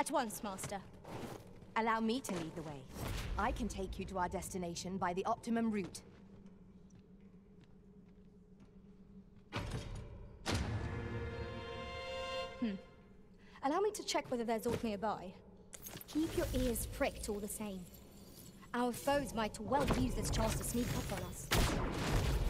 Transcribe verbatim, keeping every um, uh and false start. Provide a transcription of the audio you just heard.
At once, Master. Allow me to lead the way. I can take you to our destination by the optimum route. Hmm. Allow me to check whether there's aught nearby. Keep your ears pricked all the same. Our foes might well use this chance to sneak up on us.